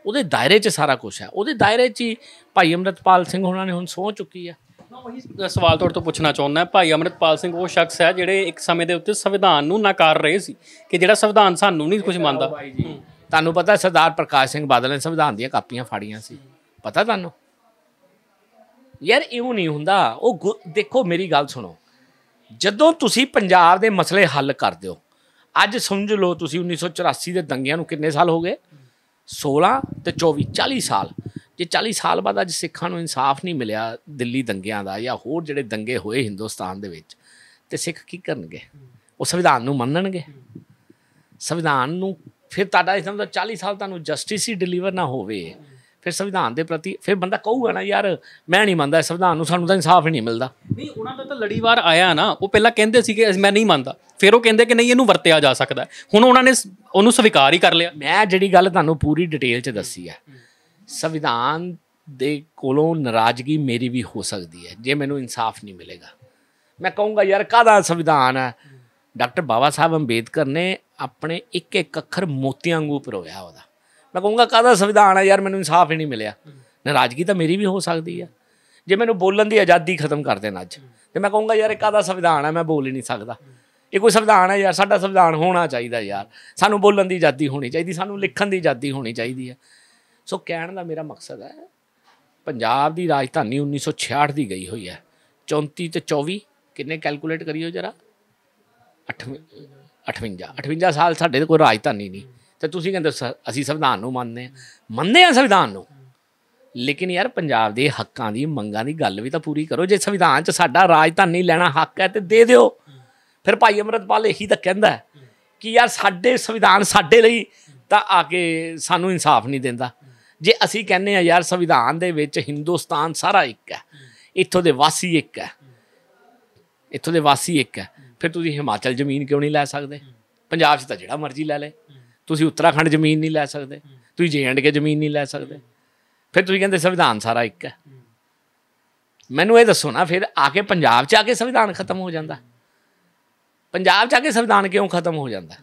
ਉਹਦੇ ਦਾਇਰੇ 'ਚ ਸਾਰਾ ਕੁਝ ਹੈ। ਉਹਦੇ ਦਾਇਰੇ 'ਚ ਹੀ ਭਾਈ ਅੰਮ੍ਰਿਤਪਾਲ ਸਿੰਘ ਹੋਣਾ ਨੇ ਹੁਣ ਸਹੁੰ ਚੁੱਕੀ ਆ। ਮੈਂ ਉਹੀ ਸਵਾਲ ਤੁਹਾਡੇ ਤੋਂ ਪੁੱਛਣਾ ਚਾਹੁੰਦਾ, ਭਾਈ ਅੰਮ੍ਰਿਤਪਾਲ ਸਿੰਘ ਉਹ ਸ਼ਖਸ ਹੈ ਜਿਹੜੇ ਇੱਕ ਸਮੇਂ ਦੇ ਉੱਤੇ ਸੰਵਿਧਾਨ ਨੂੰ ਨਕਾਰ ਰਹੇ ਸੀ ਕਿ ਜਿਹੜਾ ਸੰਵਿਧਾਨ ਸਾਨੂੰ ਨਹੀਂ ਕੁਝ ਮੰਨਦਾ। ਭਾਈ ਜੀ ਤੁਹਾਨੂੰ ਪਤਾ ਸਰਦਾਰ ਪ੍ਰਕਾਸ਼ ਸਿੰਘ ਬਾਦਲ ਨੇ ਸੰਵਿਧਾਨ ਦੀਆਂ ਕਾਪੀਆਂ ਫਾੜੀਆਂ ਸੀ, ਪਤਾ ਤੁਹਾਨੂੰ? ਯਾਰ ਇਉਂ ਨਹੀਂ ਹੁੰਦਾ। ਉਹ ਦੇਖੋ ਮੇਰੀ ਗੱਲ ਸੁਣੋ, ਜਦੋਂ ਤੁਸੀਂ ਪੰਜਾਬ ਦੇ ਮਸਲੇ ਹੱਲ ਕਰ ਦਿਓ, ਅੱਜ ਸਮਝ ਲਓ ਤੁਸੀਂ 1984 ਦੇ ਦੰਗਿਆਂ ਨੂੰ ਕਿੰਨੇ ਸਾਲ ਹੋ ਗਏ? 16 ਤੇ 24 40 ਸਾਲ। ਜੇ 40 ਸਾਲ ਬਾਅਦ ਅੱਜ ਸਿੱਖਾਂ ਨੂੰ ਇਨਸਾਫ ਨਹੀਂ ਮਿਲਿਆ ਦਿੱਲੀ ਦੰਗਿਆਂ ਦਾ ਜਾਂ ਹੋਰ ਜਿਹੜੇ ਦੰਗੇ ਹੋਏ ਹਿੰਦੁਸਤਾਨ ਦੇ ਵਿੱਚ, ਤੇ ਸਿੱਖ ਕੀ ਕਰਨਗੇ? ਉਹ ਸੰਵਿਧਾਨ ਨੂੰ ਮੰਨਣਗੇ? ਸੰਵਿਧਾਨ ਨੂੰ ਫਿਰ ਤੁਹਾਡਾ ਇਸ ਦਾ 40 ਸਾਲ ਤੁਹਾਨੂੰ ਜਸਟਿਸ ਹੀ ਡਿਲੀਵਰ ਨਾ ਹੋਵੇ, ਫਿਰ ਸੰਵਿਧਾਨ ਦੇ ਪ੍ਰਤੀ ਫਿਰ ਬੰਦਾ ਕਹੂਗਾ ਨਾ ਯਾਰ ਮੈਂ ਨਹੀਂ ਮੰਨਦਾ ਸੰਵਿਧਾਨ ਨੂੰ, ਸਾਨੂੰ ਤਾਂ ਇਨਸਾਫ ਹੀ ਨਹੀਂ ਮਿਲਦਾ। ਨਹੀਂ, ਉਹਨਾਂ ਦਾ ਤਾਂ ਲੜੀਵਾਰ ਆਇਆ ਨਾ। ਉਹ ਪਹਿਲਾਂ ਕਹਿੰਦੇ ਸੀਗੇ ਮੈਂ ਨਹੀਂ ਮੰਨਦਾ, ਫਿਰ ਉਹ ਕਹਿੰਦੇ ਕਿ ਨਹੀਂ ਇਹਨੂੰ ਵਰਤਿਆ ਜਾ ਸਕਦਾ, ਹੁਣ ਉਹਨਾਂ ਨੇ ਉਹਨੂੰ ਸਵੀਕਾਰ ਹੀ ਕਰ ਲਿਆ। ਮੈਂ ਜਿਹੜੀ ਗੱਲ ਤੁਹਾਨੂੰ ਪੂਰੀ ਡਿਟੇਲ 'ਚ ਦੱਸੀ ਹੈ, ਸੰਵਿਧਾਨ ਦੇ ਕੋਲੋਂ ਨਾਰਾਜ਼ਗੀ ਮੇਰੀ ਵੀ ਹੋ ਸਕਦੀ ਹੈ ਜੇ ਮੈਨੂੰ ਇਨਸਾਫ ਨਹੀਂ ਮਿਲੇਗਾ। ਮੈਂ ਕਹੂੰਗਾ ਯਾਰ ਕਾਹਦਾ ਸੰਵਿਧਾਨ ਹੈ? ਡਾਕਟਰ ਬਾਬਾ ਸਾਹਿਬ ਅੰਬੇਦਕਰ ਨੇ ਆਪਣੇ ਇੱਕ ਇੱਕ ਅੱਖਰ ਮੋਤੀਆਂ ਵਾਂਗੂ ਪਰੋਇਆ ਉਹਦਾ। ਮੈਂ ਕਹੂੰਗਾ ਕਾਹਦਾ ਸੰਵਿਧਾਨ ਹੈ ਯਾਰ, ਮੈਨੂੰ ਇਨਸਾਫ ਹੀ ਨਹੀਂ ਮਿਲਿਆ। ਨਾਰਾਜ਼ਗੀ ਤਾਂ ਮੇਰੀ ਵੀ ਹੋ ਸਕਦੀ ਹੈ। ਜੇ ਮੈਨੂੰ ਬੋਲਣ ਦੀ ਆਜ਼ਾਦੀ ਖਤਮ ਕਰ ਦੇਣ ਅੱਜ, ਤੇ ਮੈਂ ਕਹੂੰਗਾ ਯਾਰ ਇਹ ਕਾਹਦਾ ਸੰਵਿਧਾਨ ਹੈ, ਮੈਂ ਬੋਲ ਹੀ ਨਹੀਂ ਸਕਦਾ। ਇਹ ਕੋਈ ਸੰਵਿਧਾਨ ਹੈ ਯਾਰ? ਸਾਡਾ ਸੰਵਿਧਾਨ ਹੋਣਾ ਚਾਹੀਦਾ ਯਾਰ, ਸਾਨੂੰ ਬੋਲਣ ਦੀ ਆਜ਼ਾਦੀ ਹੋਣੀ ਚਾਹੀਦੀ, ਸਾਨੂੰ ਲਿਖਣ ਦੀ ਆਜ਼ਾਦੀ ਹੋਣੀ ਚਾਹੀਦੀ ਹੈ। ਸੋ ਕਹਿਣ ਦਾ ਮੇਰਾ ਮਕਸਦ ਹੈ, ਪੰਜਾਬ ਦੀ ਰਾਜਧਾਨੀ 1966 ਦੀ ਗਈ ਹੋਈ ਹੈ। 34 ਤੇ 24 ਕਿੰਨੇ ਕੈਲਕੂਲੇਟ ਕਰੀਓ ਜਰਾ? 58 ਸਾਲ ਸਾਡੇ ਕੋਈ ਰਾਜਧਾਨੀ ਨਹੀਂ, ਤੇ ਤੁਸੀਂ ਕਹਿੰਦੇ ਅਸੀਂ ਸੰਵਿਧਾਨ ਨੂੰ ਮੰਨਦੇ ਹਾਂ ਸੰਵਿਧਾਨ ਨੂੰ। ਲੇਕਿਨ ਯਾਰ ਪੰਜਾਬ ਦੇ ਹੱਕਾਂ ਦੀ ਮੰਗਾਂ ਦੀ ਗੱਲ ਵੀ ਤਾਂ ਪੂਰੀ ਕਰੋ। ਜੇ ਸੰਵਿਧਾਨ 'ਚ ਸਾਡਾ ਰਾਜਧਾਨੀ ਲੈਣਾ ਹੱਕ ਹੈ ਤੇ ਦੇ ਦਿਓ। ਫਿਰ ਭਾਈ ਅੰਮ੍ਰਿਤਪਾਲ ਇਹੀ ਤਾਂ ਕਹਿੰਦਾ ਕਿ ਯਾਰ ਸਾਡੇ ਸੰਵਿਧਾਨ ਸਾਡੇ ਲਈ ਤਾਂ ਆ ਕੇ ਸਾਨੂੰ ਇਨਸਾਫ ਨਹੀਂ ਦਿੰਦਾ। ਜੇ ਅਸੀਂ ਕਹਿੰਦੇ ਹਾਂ ਯਾਰ ਸੰਵਿਧਾਨ ਦੇ ਵਿੱਚ ਹਿੰਦੁਸਤਾਨ ਸਾਰਾ ਇੱਕ ਹੈ, ਇੱਥੋਂ ਦੇ ਵਾਸੀ ਇੱਕ ਹੈ, ਇੱਥੋਂ ਦੇ ਵਾਸੀ ਇੱਕ ਹੈ, ਫਿਰ ਤੁਸੀਂ ਹਿਮਾਚਲ ਜ਼ਮੀਨ ਕਿਉਂ ਨਹੀਂ ਲੈ ਸਕਦੇ? ਪੰਜਾਬ 'ਚ ਤਾਂ ਜਿਹੜਾ ਮਰਜ਼ੀ ਲੈ ਲੈ। ਤੁਸੀਂ ਉੱਤਰਾਖੰਡ ਜ਼ਮੀਨ ਨਹੀਂ ਲੈ ਸਕਦੇ, ਤੁਸੀਂ J&K ਜ਼ਮੀਨ ਨਹੀਂ ਲੈ ਸਕਦੇ, ਫਿਰ ਤੁਸੀਂ ਕਹਿੰਦੇ ਸੰਵਿਧਾਨ ਸਾਰਾ ਇੱਕ ਹੈ। ਮੈਨੂੰ ਇਹ ਦੱਸੋ ਨਾ, ਫਿਰ ਆ ਕੇ ਪੰਜਾਬ 'ਚ ਆ ਕੇ ਸੰਵਿਧਾਨ ਖਤਮ ਹੋ ਜਾਂਦਾ? ਪੰਜਾਬ 'ਚ ਆ ਕੇ ਸੰਵਿਧਾਨ ਕਿਉਂ ਖਤਮ ਹੋ ਜਾਂਦਾ?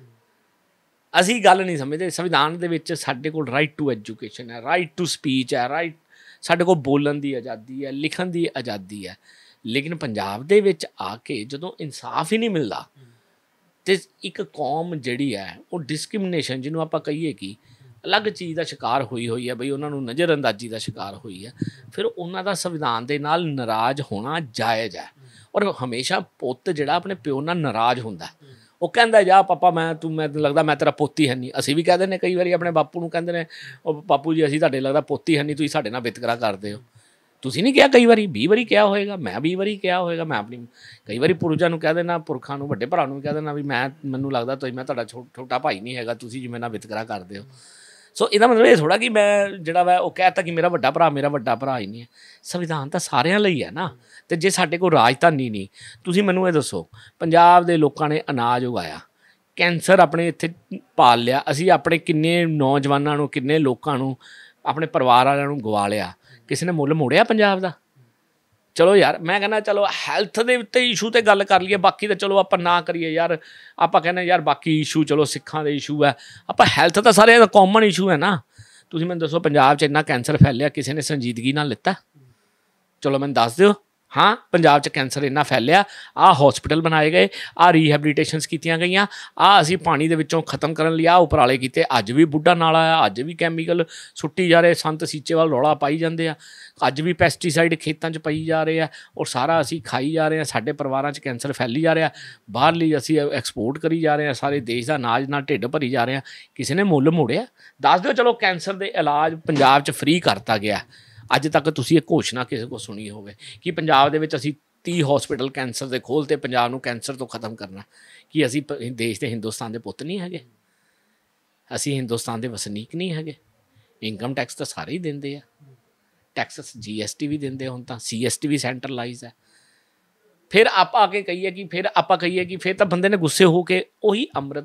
ਅਸੀਂ ਗੱਲ ਨਹੀਂ ਸਮਝਦੇ। ਸੰਵਿਧਾਨ ਦੇ ਵਿੱਚ ਸਾਡੇ ਕੋਲ ਰਾਈਟ ਟੂ ਐਜੂਕੇਸ਼ਨ ਹੈ, ਰਾਈਟ ਟੂ ਸਪੀਚ ਹੈ, ਰਾਈਟ ਸਾਡੇ ਕੋਲ ਬੋਲਣ ਦੀ ਆਜ਼ਾਦੀ ਹੈ, ਲਿਖਣ ਦੀ ਆਜ਼ਾਦੀ ਹੈ। ਲੇਕਿਨ ਪੰਜਾਬ ਦੇ ਵਿੱਚ ਆ ਕੇ ਜਦੋਂ ਇਨਸਾਫ ਹੀ ਨਹੀਂ ਮਿਲਦਾ, ਤੇ ਇੱਕ ਕੌਮ ਜਿਹੜੀ ਹੈ ਉਹ ਡਿਸਕ੍ਰਿਮੀਨੇਸ਼ਨ, ਜਿਹਨੂੰ ਆਪਾਂ ਕਹੀਏ ਕਿ ਅਲੱਗ ਚੀਜ਼ ਦਾ ਸ਼ਿਕਾਰ ਹੋਈ ਹੈ ਬਈ, ਉਹਨਾਂ ਨੂੰ ਨਜ਼ਰਅੰਦਾਜ਼ੀ ਦਾ ਸ਼ਿਕਾਰ ਹੋਈ ਹੈ, ਫਿਰ ਉਹਨਾਂ ਦਾ ਸੰਵਿਧਾਨ ਦੇ ਨਾਲ ਨਾਰਾਜ਼ ਹੋਣਾ ਜਾਇਜ਼ ਹੈ। ਔਰ ਹਮੇਸ਼ਾ ਪੁੱਤ ਜਿਹੜਾ ਆਪਣੇ ਪਿਓ ਨਾਲ ਨਾਰਾਜ਼ ਹੁੰਦਾ, ਉਹ ਕਹਿੰਦਾ ਜਾ ਪਾਪਾ ਮੈਨੂੰ ਲੱਗਦਾ ਮੈਂ ਤੇਰਾ ਪੋਤੀ ਹੈ ਨਹੀਂ। ਅਸੀਂ ਵੀ ਕਹਿ ਦਿੰਦੇ ਕਈ ਵਾਰੀ ਆਪਣੇ ਬਾਪੂ ਨੂੰ, ਕਹਿੰਦੇ ਨੇ ਉਹ ਬਾਪੂ ਜੀ ਅਸੀਂ ਤੁਹਾਡੇ ਲੱਗਦਾ ਪੋਤੀ ਹੈ ਨਹੀਂ, ਤੁਸੀਂ ਸਾਡੇ ਨਾਲ ਵਿਤਕਰਾ ਕਰਦੇ ਹੋ। ਤੁਸੀਂ ਨਹੀਂ ਕਿਹਾ ਕਈ ਵਾਰੀ? 20 ਵਾਰੀ ਕਿਹਾ ਹੋਏਗਾ, ਮੈਂ 20 ਵਾਰੀ ਕਿਹਾ ਹੋਏਗਾ। ਮੈਂ ਆਪਣੀ ਕਈ ਵਾਰੀ ਪੁਰਜਾਂ ਨੂੰ ਕਹਿ ਦੇਣਾ, ਪੁਰਖਾਂ ਨੂੰ, ਵੱਡੇ ਭਰਾ ਨੂੰ ਵੀ ਕਹਿ ਦੇਣਾ ਵੀ ਮੈਨੂੰ ਲੱਗਦਾ ਮੈਂ ਤੁਹਾਡਾ ਛੋਟਾ ਭਾਈ ਨਹੀਂ ਹੈਗਾ, ਤੁਸੀਂ ਜਿਵੇਂ ਨਾਲ ਵਿਤਕਰਾ ਕਰਦੇ ਹੋ। ਸੋ ਇਹਦਾ ਮਤਲਬ ਇਹ ਥੋੜ੍ਹਾ ਕਿ ਮੈਂ ਜਿਹੜਾ ਵਾ ਉਹ ਕਹਿ ਤਾ ਕਿ ਮੇਰਾ ਵੱਡਾ ਭਰਾ ਹੀ ਨਹੀਂ ਹੈ। ਸੰਵਿਧਾਨ ਤਾਂ ਸਾਰਿਆਂ ਲਈ ਹੈ ਨਾ। ਅਤੇ ਜੇ ਸਾਡੇ ਕੋਲ ਰਾਜਧਾਨੀ ਨਹੀਂ, ਤੁਸੀਂ ਮੈਨੂੰ ਇਹ ਦੱਸੋ, ਪੰਜਾਬ ਦੇ ਲੋਕਾਂ ਨੇ ਅਨਾਜ ਉਗਾਇਆ, ਕੈਂਸਰ ਆਪਣੇ ਇੱਥੇ ਪਾਲ ਲਿਆ, ਅਸੀਂ ਆਪਣੇ ਕਿੰਨੇ ਨੌਜਵਾਨਾਂ ਨੂੰ, ਕਿੰਨੇ ਲੋਕਾਂ ਨੂੰ, ਆਪਣੇ ਪਰਿਵਾਰ ਵਾਲਿਆਂ ਨੂੰ ਗਵਾ ਲਿਆ, ਕਿਸੇ ਨੇ ਮੁੱਲ ਮੋੜਿਆ ਪੰਜਾਬ ਦਾ? ਚਲੋ ਯਾਰ ਮੈਂ ਕਹਿੰਦਾ ਚਲੋ ਹੈਲਥ ਦੇ ਉੱਤੇ ਇਸ਼ੂ 'ਤੇ ਗੱਲ ਕਰ ਲਈਏ, ਬਾਕੀ ਤਾਂ ਚਲੋ ਆਪਾਂ ਨਾ ਕਰੀਏ ਯਾਰ। ਆਪਾਂ ਕਹਿੰਦੇ ਯਾਰ ਬਾਕੀ ਇਸ਼ੂ ਚਲੋ ਸਿੱਖਾਂ ਦੇ ਇਸ਼ੂ ਹੈ, ਆਪਾਂ ਹੈਲਥ ਤਾਂ ਸਾਰੇ ਦਾ ਕਾਮਨ ਇਸ਼ੂ ਹੈ ਨਾ। ਤੁਸੀਂ ਮੈਨੂੰ ਦੱਸੋ ਪੰਜਾਬ 'ਚ ਇੰਨਾ ਕੈਂਸਰ ਫੈਲਿਆ, ਕਿਸੇ ਨੇ ਸੰਜੀਦਗੀ ਨਾਲ ਲਿੱਤਾ? ਚਲੋ ਮੈਨੂੰ ਦੱਸ ਦਿਓ। ਹਾਂ, ਪੰਜਾਬ 'ਚ ਕੈਂਸਰ ਇੰਨਾ ਫੈਲਿਆ, ਆਹ ਹੌਸਪੀਟਲ ਬਣਾਏ ਗਏ, ਆਹ ਰੀਹੈਬਲੀਟੇਸ਼ਨਸ ਕੀਤੀਆਂ ਗਈਆਂ, ਆਹ ਅਸੀਂ ਪਾਣੀ ਦੇ ਵਿੱਚੋਂ ਖਤਮ ਕਰਨ ਲਈ ਆਹ ਉਪਰਾਲੇ ਕੀਤੇ। ਅੱਜ ਵੀ ਬੁੱਢਾ ਨਾਲਾ ਆ, ਅੱਜ ਵੀ ਕੈਮੀਕਲ ਸੁੱਟੀ ਜਾ ਰਹੇ, ਸੰਤ ਸੀਚੇਵਾਲ ਰੌਲਾ ਪਾਈ ਜਾਂਦੇ ਆ, ਅੱਜ ਵੀ ਪੈਸਟੀਸਾਈਡ ਖੇਤਾਂ 'ਚ ਪਈ ਜਾ ਰਹੇ ਆ, ਔਰ ਸਾਰਾ ਅਸੀਂ ਖਾਈ ਜਾ ਰਹੇ ਹਾਂ। ਸਾਡੇ ਪਰਿਵਾਰਾਂ 'ਚ ਕੈਂਸਰ ਫੈਲੀ ਜਾ ਰਿਹਾ, ਬਾਹਰਲੀ ਅਸੀਂ ਐਕਸਪੋਰਟ ਕਰੀ ਜਾ ਰਹੇ ਹਾਂ, ਸਾਰੇ ਦੇਸ਼ ਦਾ ਅਨਾਜ ਨਾਲ ਢਿੱਡ ਭਰੀ ਜਾ ਰਹੇ ਹਾਂ। ਕਿਸੇ ਨੇ ਮੁੱਲ ਮੋੜਿਆ? ਦੱਸ ਦਿਓ। ਚਲੋ ਕੈਂਸਰ ਦੇ ਇਲਾਜ ਪੰਜਾਬ 'ਚ ਫ੍ਰੀ ਕਰਤਾ ਗਿਆ। ਅੱਜ ਤੱਕ ਤੁਸੀਂ ਇਹ ਘੋਸ਼ਣਾ ਕਿਸੇ ਕੋਲ ਸੁਣੀ ਹੋਵੇ ਕਿ ਪੰਜਾਬ ਦੇ ਵਿੱਚ ਅਸੀਂ 30 ਹੌਸਪੀਟਲ ਕੈਂਸਰ ਦੇ ਖੋਲ੍ਹ ਤੇ ਪੰਜਾਬ ਨੂੰ ਕੈਂਸਰ ਤੋਂ ਖਤਮ ਕਰਨਾ? ਕਿ ਅਸੀਂ ਦੇਸ਼ ਦੇ ਹਿੰਦੁਸਤਾਨ ਦੇ ਪੁੱਤ ਨਹੀਂ ਹੈਗੇ? ਅਸੀਂ ਹਿੰਦੁਸਤਾਨ ਦੇ ਵਸਨੀਕ ਨਹੀਂ ਹੈਗੇ? ਇਨਕਮ ਟੈਕਸ ਤਾਂ ਸਾਰੇ ਹੀ ਦਿੰਦੇ ਆ, ਟੈਕਸਸ GST ਵੀ ਦਿੰਦੇ, ਹੁਣ ਤਾਂ CST ਵੀ ਸੈਂਟਰਲਾਈਜ਼ ਹੈ। ਫਿਰ ਆਪਾਂ ਕਹੀਏ ਕਿ ਫਿਰ ਤਾਂ ਬੰਦੇ ਨੇ ਗੁੱਸੇ ਹੋ ਕੇ ਉਹੀ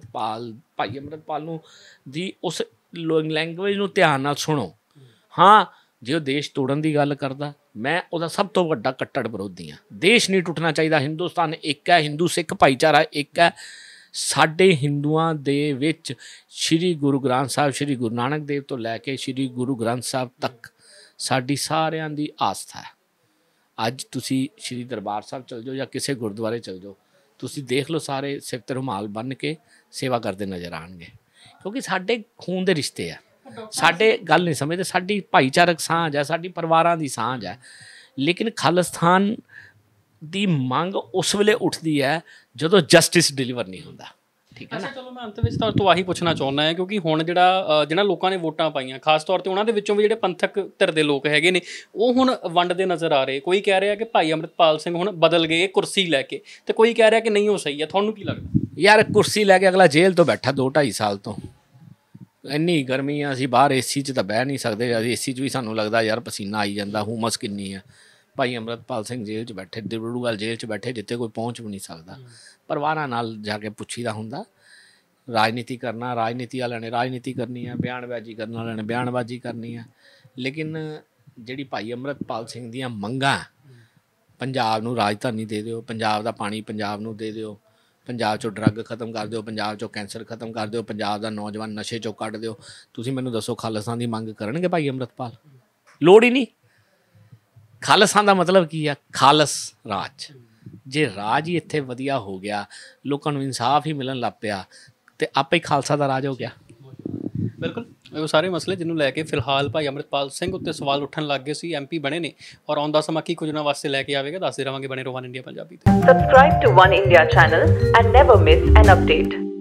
ਭਾਈ ਅੰਮ੍ਰਿਤਪਾਲ ਨੂੰ ਦੀ ਉਸ ਲੈਂਗੁਏਜ ਨੂੰ ਧਿਆਨ ਨਾਲ ਸੁਣੋ। ਹਾਂ, ਜੇ ਉਹ ਦੇਸ਼ ਤੋੜਨ ਦੀ ਗੱਲ ਕਰਦਾ, ਮੈਂ ਉਹਦਾ ਸਭ ਤੋਂ ਵੱਡਾ ਕੱਟੜ ਵਿਰੋਧੀ ਹਾਂ। ਦੇਸ਼ ਨਹੀਂ ਟੁੱਟਣਾ ਚਾਹੀਦਾ, ਹਿੰਦੁਸਤਾਨ ਇੱਕ ਹੈ, ਹਿੰਦੂ ਸਿੱਖ ਭਾਈਚਾਰਾ ਇੱਕ ਹੈ, ਸਾਡੇ ਹਿੰਦੂਆਂ ਦੇ ਵਿੱਚ ਸ਼੍ਰੀ ਗੁਰੂ ਗ੍ਰੰਥ ਸਾਹਿਬ, ਸ਼੍ਰੀ ਗੁਰੂ ਨਾਨਕ ਦੇਵ ਤੋਂ ਲੈ ਕੇ ਸ਼੍ਰੀ ਗੁਰੂ ਗ੍ਰੰਥ ਸਾਹਿਬ ਤੱਕ ਸਾਡੀ ਸਾਰਿਆਂ ਦੀ ਆਸਥਾ ਹੈ। ਅੱਜ ਤੁਸੀਂ ਸ਼੍ਰੀ ਦਰਬਾਰ ਸਾਹਿਬ ਚਲ ਜਾਓ ਜਾਂ ਕਿਸੇ ਗੁਰਦੁਆਰੇ ਚਲ ਜਾਓ, ਤੁਸੀਂ ਦੇਖ ਲਓ ਸਾਰੇ ਸਿਰ 'ਤੇ ਰੁਮਾਲ ਬੰਨ੍ਹ ਕੇ ਸੇਵਾ ਕਰਦੇ ਨਜ਼ਰ ਆਉਣਗੇ, ਕਿਉਂਕਿ ਸਾਡੇ ਖੂਨ ਦੇ ਰਿਸ਼ਤੇ ਆ। ਸਾਡੇ ਗੱਲ ਨਹੀਂ ਸਮਝਦੇ, ਸਾਡੀ ਭਾਈਚਾਰਕ ਸਾਂਝ ਹੈ, ਸਾਡੀ ਪਰਿਵਾਰਾਂ ਦੀ ਸਾਂਝ ਹੈ। ਲੇਕਿਨ ਖਾਲਿਸਤਾਨ ਦੀ ਮੰਗ ਉਸ ਵੇਲੇ ਉੱਠਦੀ ਹੈ ਜਦੋਂ ਜਸਟਿਸ ਡਿਲੀਵਰ ਨਹੀਂ ਹੁੰਦਾ। ਠੀਕ ਹੈ ਨਾ। ਚਲੋ ਮੈਂ ਅੰਤ ਵਿੱਚ ਤੁਹਾਡੇ ਤੋਂ ਆਹੀ ਪੁੱਛਣਾ ਚਾਹੁੰਦਾ ਹਾਂ, ਕਿਉਂਕਿ ਹੁਣ ਜਿਹਨਾਂ ਲੋਕਾਂ ਨੇ ਵੋਟਾਂ ਪਾਈਆਂ, ਖਾਸ ਤੌਰ 'ਤੇ ਉਹਨਾਂ ਦੇ ਵਿੱਚੋਂ ਵੀ ਜਿਹੜੇ ਪੰਥਕ ਧਿਰ ਦੇ ਲੋਕ ਹੈਗੇ ਨੇ, ਉਹ ਹੁਣ ਵੰਡਦੇ ਨਜ਼ਰ ਆ ਰਹੇ। ਕੋਈ ਕਹਿ ਰਿਹਾ ਕਿ ਭਾਈ ਅੰਮ੍ਰਿਤਪਾਲ ਸਿੰਘ ਹੁਣ ਬਦਲ ਗਏ ਕੁਰਸੀ ਲੈ ਕੇ, ਤੇ ਕੋਈ ਕਹਿ ਰਿਹਾ ਕਿ ਨਹੀਂ ਉਹ ਸਹੀ ਹੈ। ਤੁਹਾਨੂੰ ਕੀ ਲੱਗਦਾ? ਯਾਰ ਕੁਰਸੀ ਲੈ ਕੇ ਅਗਲਾ ਜੇਲ੍ਹ ਤੋਂ ਬੈਠਾ 2-2.5 ਸਾਲ ਤੋਂ, ਇੰਨੀ ਗਰਮੀ ਆ, ਅਸੀਂ ਬਾਹਰ ਏਸੀ 'ਚ ਤਾਂ ਬਹਿ ਨਹੀਂ ਸਕਦੇ। ਏਸੀ 'ਚ ਵੀ ਸਾਨੂੰ ਲੱਗਦਾ ਯਾਰ ਪਸੀਨਾ ਆਈ ਜਾਂਦਾ, ਹੁਮਸ ਕਿੰਨੀ ਆ। ਭਾਈ ਅੰਮ੍ਰਿਤਪਾਲ ਸਿੰਘ ਜੇਲ੍ਹ 'ਚ ਬੈਠੇ, ਦਿਬੜੂਵਾਲ ਜੇਲ੍ਹ 'ਚ ਬੈਠੇ, ਜਿੱਥੇ ਕੋਈ ਪਹੁੰਚ ਵੀ ਨਹੀਂ ਸਕਦਾ। ਪਰਿਵਾਰਾਂ ਨਾਲ ਜਾ ਕੇ ਪੁੱਛੀਦਾ ਹੁੰਦਾ। ਰਾਜਨੀਤੀ ਕਰਨਾ, ਰਾਜਨੀਤੀ ਵਾਲਿਆਂ ਨੇ ਰਾਜਨੀਤੀ ਕਰਨੀ ਹੈ, ਬਿਆਨਬਾਜ਼ੀ ਕਰਨ ਵਾਲਿਆਂ ਨੇ ਬਿਆਨਬਾਜ਼ੀ ਕਰਨੀ ਹੈ। ਲੇਕਿਨ ਜਿਹੜੀ ਭਾਈ ਅੰਮ੍ਰਿਤਪਾਲ ਸਿੰਘ ਦੀਆਂ ਮੰਗਾਂ, ਪੰਜਾਬ ਨੂੰ ਰਾਜਧਾਨੀ ਦੇ ਦਿਓ, ਪੰਜਾਬ ਦਾ ਪਾਣੀ ਪੰਜਾਬ ਨੂੰ ਦੇ ਦਿਓ, ਪੰਜਾਬ 'ਚੋਂ ਡਰੱਗ ਖਤਮ ਕਰ ਦਿਓ, ਪੰਜਾਬ 'ਚੋਂ ਕੈਂਸਰ ਖਤਮ ਕਰ ਦਿਓ, ਪੰਜਾਬ ਦਾ ਨੌਜਵਾਨ ਨਸ਼ੇ 'ਚੋਂ ਕੱਢ ਦਿਓ। ਤੁਸੀਂ ਮੈਨੂੰ ਦੱਸੋ ਖਾਲਿਸਤਾਨ ਦੀ ਮੰਗ ਕਰਨਗੇ ਭਾਈ ਅੰਮ੍ਰਿਤਪਾਲ? ਲੋੜ ਹੀ ਨਹੀਂ। ਖਾਲਿਸਤਾਨ ਦਾ ਮਤਲਬ ਕੀ ਆ? ਖਾਲਸ ਰਾਜ। ਜੇ ਰਾਜ ਹੀ ਇੱਥੇ ਵਧੀਆ ਹੋ ਗਿਆ, ਲੋਕਾਂ ਨੂੰ ਇਨਸਾਫ ਹੀ ਮਿਲਣ ਲੱਗ ਪਿਆ, ਤੇ ਆਪੇ ਹੀ ਖਾਲਸਾ ਦਾ ਰਾਜ ਹੋ ਗਿਆ। ਬਿਲਕੁਲ, ਉਹ ਸਾਰੇ ਮਸਲੇ ਜਿਹਨੂੰ ਲੈ ਕੇ ਫਿਲਹਾਲ ਭਾਈ ਅੰਮ੍ਰਿਤਪਾਲ ਸਿੰਘ ਉੱਤੇ ਸਵਾਲ ਉੱਠਣ ਲੱਗ ਗਏ ਸੀ। MP ਬਣੇ ਨੇ ਔਰ ਆਉਂਦਾ ਸਮਾਂ ਕੀ ਕੁਝ ਉਹਨਾਂ ਵਾਸਤੇ ਲੈ ਕੇ ਆਵੇਗਾ ਦੱਸਦੇ ਰਹਾਂਗੇ। ਬਣੇ ਰਹੋ ਵਨ ਇੰਡੀਆ ਪੰਜਾਬੀ ਤੇ। Subscribe to One India channel and never miss an update.